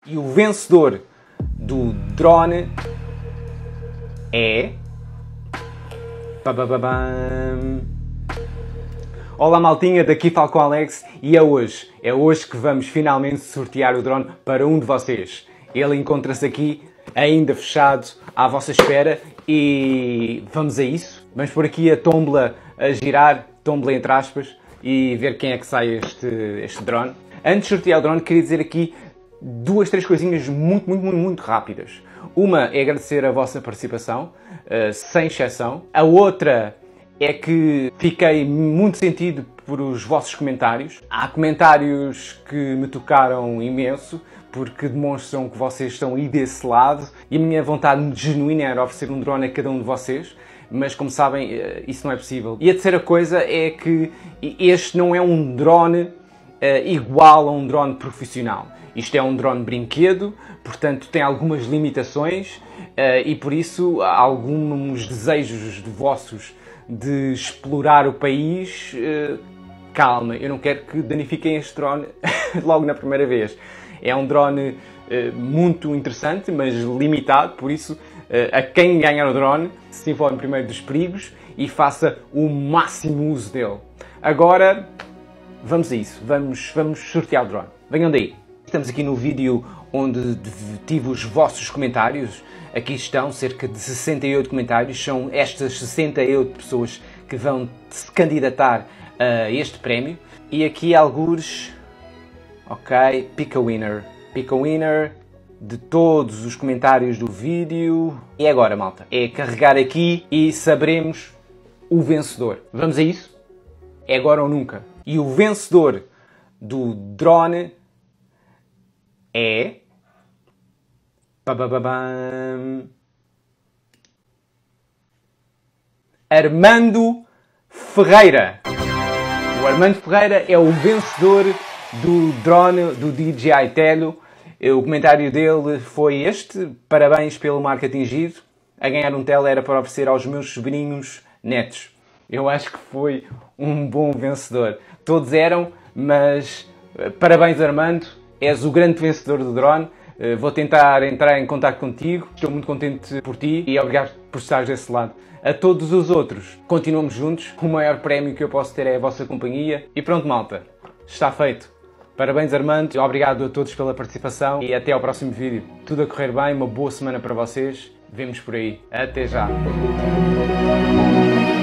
E o vencedor do drone é... Olá maltinha, daqui Falcão Alex e é hoje que vamos finalmente sortear o drone para um de vocês. Ele encontra-se aqui, ainda fechado, à vossa espera e vamos a isso. Vamos por aqui a tómbola a girar, tómbola entre aspas, e ver quem é que sai este drone. Antes de sortear o drone, queria dizer aqui três coisinhas muito rápidas. Uma é agradecer a vossa participação, sem exceção. A outra é que fiquei muito sentido por os vossos comentários. Há comentários que me tocaram imenso, porque demonstram que vocês estão aí desse lado e a minha vontade genuína era oferecer um drone a cada um de vocês, mas como sabem, isso não é possível. E a terceira coisa é que este não é um drone igual a um drone profissional. Isto é um drone brinquedo, portanto tem algumas limitações e por isso há alguns desejos vossos de explorar o país. Calma, eu não quero que danifiquem este drone logo na primeira vez. É um drone muito interessante, mas limitado, por isso a quem ganhar o drone se informe primeiro dos perigos e faça o máximo uso dele. Agora, vamos a isso, vamos sortear o drone. Venham daí. Estamos aqui no vídeo onde tive os vossos comentários. Aqui estão cerca de 68 comentários. São estas 68 pessoas que vão se candidatar a este prémio. E aqui algures... Ok, pick a winner. Pick a winner de todos os comentários do vídeo. E agora, malta, é carregar aqui e saberemos o vencedor. Vamos a isso? É agora ou nunca. E o vencedor do drone é... Armando Ferreira. O Armando Ferreira é o vencedor do drone do DJI Telio. O comentário dele foi este: parabéns pelo marco atingido. A ganhar um Telio era para oferecer aos meus sobrinhos netos. Eu acho que foi um bom vencedor. Todos eram, mas parabéns Armando, és o grande vencedor do drone. Vou tentar entrar em contato contigo. Estou muito contente por ti e obrigado por estares desse lado. A todos os outros, continuamos juntos. O maior prémio que eu posso ter é a vossa companhia. E pronto, malta. Está feito. Parabéns, Armando. Obrigado a todos pela participação e até ao próximo vídeo. Tudo a correr bem. Uma boa semana para vocês. Vemos por aí. Até já.